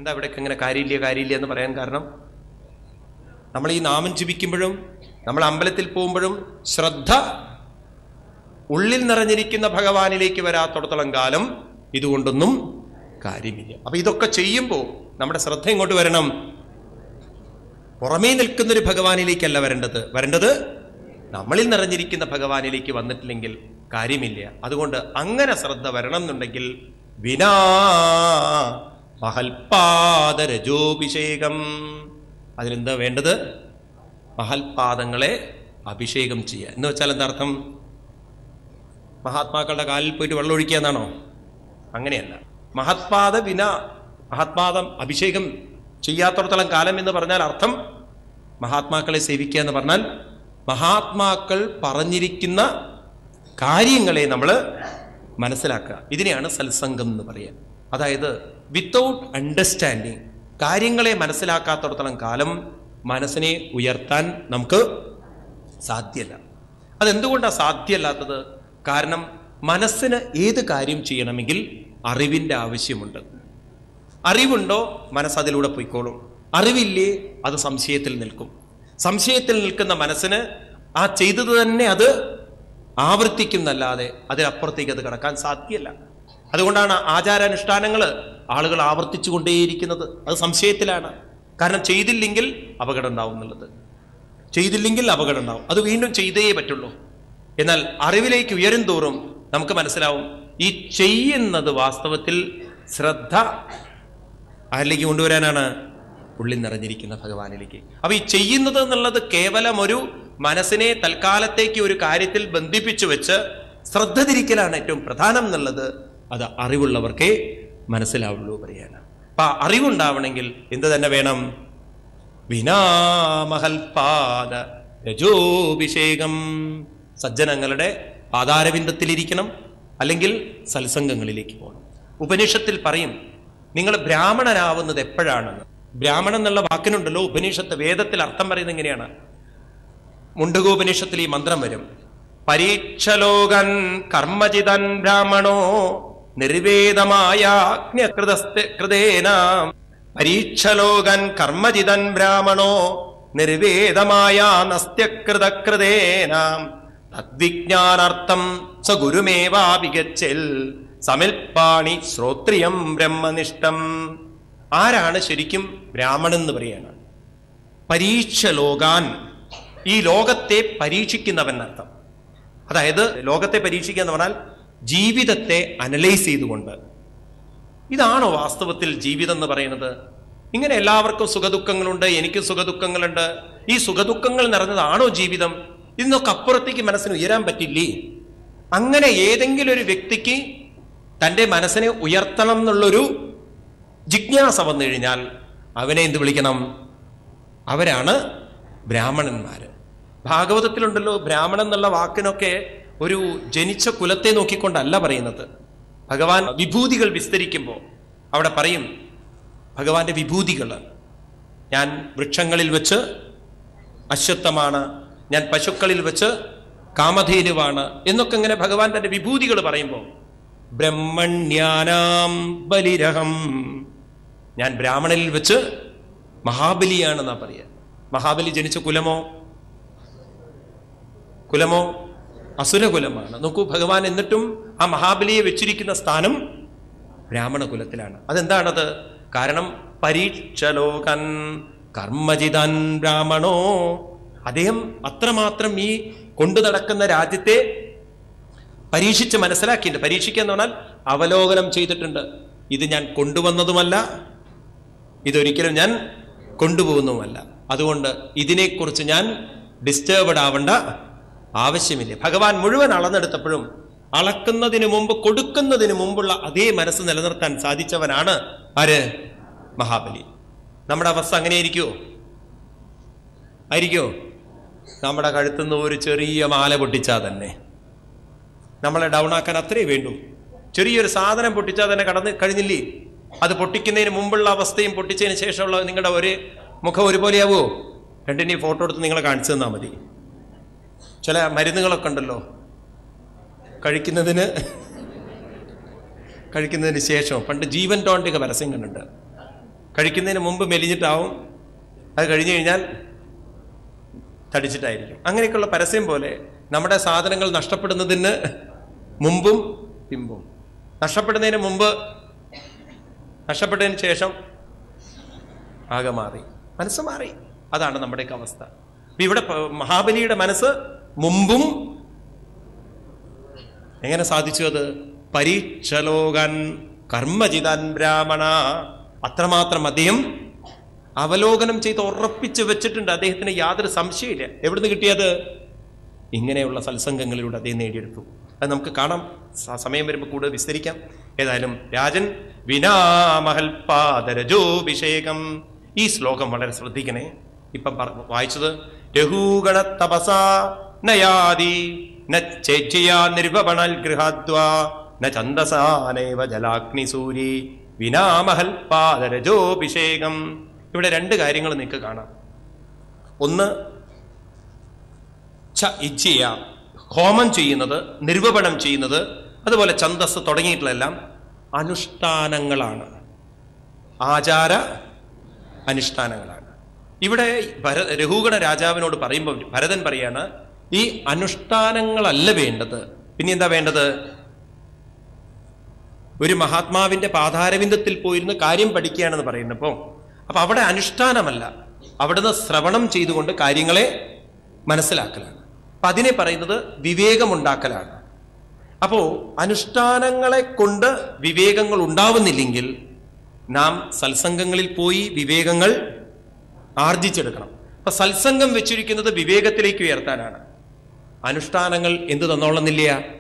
എന്താ ഇവിടേക്ക് ഇങ്ങനെ കാര്യമില്ല എന്ന് പറയാൻ കാരണം, നമ്മൾ ഈ നാമം ജപിക്കുമ്പോഴും നമ്മൾ അമ്പലത്തിൽ പോകുമ്പോഴും ശ്രദ്ധ ഉള്ളിൽ നിറഞ്ഞിരിക്കുന്ന ഭഗവാനിലേക്ക് വരാത്തോടത്തോളം കാലം ഇതുകൊണ്ടൊന്നും കാര്യമില്ല. അപ്പൊ ഇതൊക്കെ ചെയ്യുമ്പോൾ നമ്മുടെ ശ്രദ്ധ ഇങ്ങോട്ട് വരണം, പുറമേ നിൽക്കുന്നൊരു ഭഗവാനിലേക്കല്ല വരേണ്ടത് നമ്മളിൽ നിറഞ്ഞിരിക്കുന്ന ഭഗവാനിലേക്ക് വന്നിട്ടില്ലെങ്കിൽ കാര്യമില്ല. അതുകൊണ്ട് അങ്ങനെ ശ്രദ്ധ വരണം എന്നുണ്ടെങ്കിൽ വിനാ മഹൽപാദരജോഭിഷേകം, അതിനെന്താ വേണ്ടത്? മഹൽപാദങ്ങളെ അഭിഷേകം ചെയ്യുക എന്ന് വെച്ചാൽ എന്താ അർത്ഥം? മഹാത്മാക്കളുടെ കാലിൽ പോയിട്ട് വെള്ളം ഒഴിക്കുക എന്നാണോ? അങ്ങനെയല്ല. മഹത്പാദം അഭിഷേകം ചെയ്യാത്തോടത്തോളം കാലം എന്ന് പറഞ്ഞാൽ അർത്ഥം മഹാത്മാക്കളെ സേവിക്കുക എന്ന് പറഞ്ഞാൽ മഹാത്മാക്കൾ പറഞ്ഞിരിക്കുന്ന കാര്യങ്ങളെ നമ്മൾ മനസ്സിലാക്കുക. ഇതിനെയാണ് സത്സംഗം എന്ന് പറയുക. അതായത് വിത്തൗട്ട് അണ്ടർസ്റ്റാൻഡിങ്, കാര്യങ്ങളെ മനസ്സിലാക്കാത്തോടത്തോളം കാലം മനസ്സിനെ ഉയർത്താൻ നമുക്ക് സാധ്യമല്ല. അതെന്തുകൊണ്ടാണ് സാധ്യമല്ലാത്തത്? കാരണം മനസ്സിന് ഏത് കാര്യം ചെയ്യണമെങ്കിൽ അറിവിൻ്റെ ആവശ്യമുണ്ട്. അറിവുണ്ടോ മനസ്സതിലൂടെ പോയിക്കോളും. അറിവില്ലേ അത് സംശയത്തിൽ നിൽക്കും. സംശയത്തിൽ നിൽക്കുന്ന മനസ്സിന് ആ ചെയ്തത് തന്നെ അത് ആവർത്തിക്കുന്നല്ലാതെ അതിനപ്പുറത്തേക്ക് അത് കടക്കാൻ സാധ്യമല്ല. അതുകൊണ്ടാണ് ആചാരാനുഷ്ഠാനങ്ങൾ ആളുകൾ ആവർത്തിച്ചു കൊണ്ടേയിരിക്കുന്നത്. അത് സംശയത്തിലാണ്. കാരണം ചെയ്തില്ലെങ്കിൽ അപകടം ഉണ്ടാവും എന്നുള്ളത്. ചെയ്തില്ലെങ്കിൽ അപകടം ഉണ്ടാവും, അത് വീണ്ടും ചെയ്തേ പറ്റുള്ളൂ. എന്നാൽ അറിവിലേക്ക് ഉയരും തോറും നമുക്ക് മനസ്സിലാവും ഈ ചെയ്യുന്നത് വാസ്തവത്തിൽ ശ്രദ്ധ ആരിലേക്ക് കൊണ്ടുവരാനാണ്? ഉള്ളിൽ നിറഞ്ഞിരിക്കുന്ന ഭഗവാനിലേക്ക്. അപ്പൊ ഈ ചെയ്യുന്നത് എന്നുള്ളത് കേവലം ഒരു മനസ്സിനെ തൽക്കാലത്തേക്ക് ഒരു കാര്യത്തിൽ ബന്ധിപ്പിച്ചു വെച്ച് ശ്രദ്ധ തിരിക്കലാണ് ഏറ്റവും പ്രധാനം എന്നുള്ളത്. അത് അറിവുള്ളവർക്കേ മനസ്സിലാവുള്ളൂ പറയാണ്. അപ്പൊ അറിവുണ്ടാവണമെങ്കിൽ എന്ത് തന്നെ വേണം? വിനാമഹൽപാദ രജോഭിഷേകം. സജ്ജനങ്ങളുടെ പാതാരവിന്ദത്തിലിരിക്കണം, അല്ലെങ്കിൽ സത്സംഗങ്ങളിലേക്ക് പോകണം. ഉപനിഷത്തിൽ പറയും നിങ്ങൾ ബ്രാഹ്മണനാവുന്നത് എപ്പോഴാണെന്ന്. ബ്രാഹ്മണൻ എന്നുള്ള വാക്കിനുണ്ടല്ലോ ഉപനിഷത്ത്, വേദത്തിൽ അർത്ഥം പറയുന്നത് എങ്ങനെയാണ്? മുണ്ടകോപനിഷത്തിൽ ഈ മന്ത്രം വരും: പരീക്ഷലോകൻ കർമ്മചിതൻ ബ്രാഹ്മണോ നിർവേദമായ കൃതേന. പരീക്ഷലോകൻ കർമ്മചിതൻ ബ്രാഹ്മണോ നിർവേദമായ നസ്ത്യകൃതകൃതേന. തദ്വിജ്ഞാനാർത്ഥം സ ഗുരുമേവാഭിഗച്ഛൽ സമിൽപ്പാണി ശ്രോത്രിയം ബ്രഹ്മനിഷ്ഠം. ആരാണ് ശരിക്കും ബ്രാഹ്മണൻ എന്ന് പറയാണ്? പരീക്ഷലോകാൻ, ഈ ലോകത്തെ പരീക്ഷിക്കുന്നവൻ അർത്ഥം. അതായത് ലോകത്തെ പരീക്ഷിക്കുക എന്ന് പറഞ്ഞാൽ ജീവിതത്തെ അനലൈസ് ചെയ്തുകൊണ്ട്, ഇതാണോ വാസ്തവത്തിൽ ജീവിതം എന്ന് പറയുന്നത്? ഇങ്ങനെ എല്ലാവർക്കും സുഖദുഃഖങ്ങളുണ്ട്, എനിക്ക് സുഖദുഃഖങ്ങളുണ്ട്, ഈ സുഖദുഃഖങ്ങൾ നിറഞ്ഞതാണോ ജീവിതം? ഇതിനൊക്കെ അപ്പുറത്തേക്ക് മനസ്സിന് ഉയരാൻ പറ്റില്ലേ? അങ്ങനെ ഏതെങ്കിലും ഒരു വ്യക്തിക്ക് തൻ്റെ മനസ്സിനെ ഉയർത്തണം എന്നുള്ളൊരു ജിജ്ഞാസ വന്നു കഴിഞ്ഞാൽ അവനെ എന്ത് വിളിക്കണം? അവരാണ് ബ്രാഹ്മണന്മാർ. ഭാഗവതത്തിലുണ്ടല്ലോ ബ്രാഹ്മണൻ എന്നുള്ള വാക്കിനൊക്കെ ഒരു ജനിച്ച കുലത്തെ നോക്കിക്കൊണ്ടല്ല പറയുന്നത്. ഭഗവാൻ വിഭൂതികൾ വിസ്തരിക്കുമ്പോൾ അവിടെ പറയും ഭഗവാന്റെ വിഭൂതികൾ. ഞാൻ വൃക്ഷങ്ങളിൽ വെച്ച് അശ്വത്ഥമാണ്, ഞാൻ പശുക്കളിൽ വെച്ച് കാമധേനുവാണ് എന്നൊക്കെ ഇങ്ങനെ ഭഗവാൻ തന്റെ വിഭൂതികൾ പറയുമ്പോൾ ബ്രഹ്മണ്യാനാം ബലിരഹം, ഞാൻ ബ്രാഹ്മണനിൽ വെച്ച് മഹാബലിയാണെന്നാ പറയുക. മഹാബലി ജനിച്ച കുലമോ അസുരകുലമാണ്. നോക്കൂ, ഭഗവാൻ എന്നിട്ടും ആ മഹാബലിയെ വെച്ചിരിക്കുന്ന സ്ഥാനം ബ്രാഹ്മണ കുലത്തിലാണ്. അതെന്താണത്? കാരണം പരീക്ഷലോകൻ കർമ്മജിതൻ ബ്രാഹ്മണോ, അദ്ദേഹം അത്രമാത്രം ഈ കൊണ്ടു നടക്കുന്ന രാജ്യത്തെ പരീക്ഷിച്ച് മനസ്സിലാക്കിയിട്ടുണ്ട്. പരീക്ഷിക്കുക എന്ന് പറഞ്ഞാൽ അവലോകനം ചെയ്തിട്ടുണ്ട്. ഇത് ഞാൻ കൊണ്ടുവന്നതുമല്ല, ഇതൊരിക്കലും ഞാൻ കൊണ്ടുപോകുന്നതുമല്ല. അതുകൊണ്ട് ഇതിനെക്കുറിച്ച് ഞാൻ ഡിസ്റ്റർബ്ഡ് ആവേണ്ട ആവശ്യമില്ല. ഭഗവാൻ മുഴുവൻ അളന്നെടുത്തപ്പോഴും അളക്കുന്നതിന് മുമ്പ് കൊടുക്കുന്നതിന് മുമ്പുള്ള അതേ മനസ്സ് നിലനിർത്താൻ സാധിച്ചവനാണ് ആര്? മഹാബലി. നമ്മുടെ അവസ്ഥ അങ്ങനെ ആയിരിക്കുമോ? നമ്മുടെ കഴുത്തുനിന്ന് ഒരു ചെറിയ മാല പൊട്ടിച്ചാൽ തന്നെ നമ്മളെ ഡൗൺ ആക്കാൻ അത്രേ വേണ്ടൂ. ചെറിയൊരു സാധനം പൊട്ടിച്ചാൽ തന്നെ കഴിഞ്ഞില്ലേ? അത് പൊട്ടിക്കുന്നതിന് മുമ്പുള്ള അവസ്ഥയും പൊട്ടിച്ചതിന് ശേഷമുള്ള നിങ്ങളുടെ ഒരു മുഖം ഒരുപോലെയാവോ? രണ്ടിനെയും ഫോട്ടോ എടുത്ത് നിങ്ങളെ കാണിച്ചു തന്നാൽ മതി. ചില മരുന്നുകളൊക്കെ ഉണ്ടല്ലോ, കഴിക്കുന്നതിന് ശേഷം. പണ്ട് ജീവൻ ടോണിൻ്റെ പരസ്യം കണ്ടിട്ടുണ്ട്. കഴിക്കുന്നതിന് മുമ്പ് മെലിഞ്ഞിട്ടാവും, അത് കഴിഞ്ഞു കഴിഞ്ഞാൽ തടിച്ചിട്ടായിരിക്കും. അങ്ങനെയൊക്കെയുള്ള പരസ്യം പോലെ നമ്മുടെ സാധനങ്ങൾ നഷ്ടപ്പെടുന്നതിന് മുമ്പും പിമ്പും, നഷ്ടപ്പെടുന്നതിന് മുമ്പ്, നഷ്ടപ്പെട്ടതിന് ശേഷം ആകെ മാറി, മനസ്സ് മാറി. അതാണ് നമ്മുടെയൊക്കെ അവസ്ഥ. ഇവിടെ മഹാബലിയുടെ മനസ്സ് മുമ്പും എങ്ങനെ സാധിച്ചു? അത് പരീക്ഷലോകൻ കർമ്മജിതാൻ ബ്രാഹ്മണ, അത്രമാത്രം അദ്ദേഹം അവലോകനം ചെയ്ത് ഉറപ്പിച്ച് വെച്ചിട്ടുണ്ട്. അദ്ദേഹത്തിന് യാതൊരു സംശയമില്ല. എവിടുന്ന് കിട്ടിയത്? ഇങ്ങനെയുള്ള സത്സംഗങ്ങളിലൂടെ അദ്ദേഹം നേടിയെടുത്തു. അത് നമുക്ക് കാണാം, സമയം വരുമ്പോൾ കൂടുതൽ വിസ്തരിക്കാം. ഏതായാലും രാജൻ വിനാമഹൽപാദരജോഭിഷേകം, ഈ ശ്ലോകം വളരെ ശ്രദ്ധിക്കണേ. ഇപ്പം വായിച്ചത് രഘൂഗണ തപസാ നയാദി നേജ്യയാ നിർവപണൽ ഗൃഹാദ്വാ ന ഛന്ദസാനൈവ ജലാഗ്നി സൂരി വിനാമഹൽപാദരജോഭിഷേകം. ഇവിടെ രണ്ട് കാര്യങ്ങൾ നിങ്ങൾക്ക് കാണാം. ഒന്ന്, ഇച്ഛയ, ഹോമം ചെയ്യുന്നത്, നിർവപണം ചെയ്യുന്നത്, അതുപോലെ ഛന്ദസ് തുടങ്ങിയിട്ടുള്ളതെല്ലാം അനുഷ്ഠാനങ്ങളാണ്, ആചാര അനുഷ്ഠാനങ്ങളാണ്. ഇവിടെ രഘുഗണ രാജാവിനോട് പറയുമ്പോൾ ഭരതൻ പറയാണ്, ഈ അനുഷ്ഠാനങ്ങളല്ല വേണ്ടത്, പിന്നെ എന്താ വേണ്ടത്? ഒരു മഹാത്മാവിന്റെ പാതാരവിന്ദത്തിൽ പോയിരുന്ന് കാര്യം പഠിക്കുകയാണെന്ന് പറയുന്നപ്പോൾ, അപ്പൊ അവിടെ അനുഷ്ഠാനമല്ല, അവിടുന്ന് ശ്രവണം ചെയ്തുകൊണ്ട് കാര്യങ്ങളെ മനസ്സിലാക്കലാണ്. അപ്പൊ അതിനെ പറയുന്നത് വിവേകമുണ്ടാക്കലാണ്. അപ്പോ അനുഷ്ഠാനങ്ങളെ കൊണ്ട് വിവേകങ്ങൾ ഉണ്ടാവുന്നില്ലെങ്കിൽ നാം സത്സംഗങ്ങളിൽ പോയി വിവേകങ്ങൾ ആർജിച്ചെടുക്കണം. അപ്പൊ സത്സംഗം വെച്ചിരിക്കുന്നത് വിവേകത്തിലേക്ക് ഉയർത്താനാണ്. അനുഷ്ഠാനങ്ങൾ എന്ത് തന്നോളുന്നില്ല?